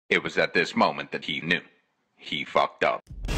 It was at this moment that he knew. He fucked up.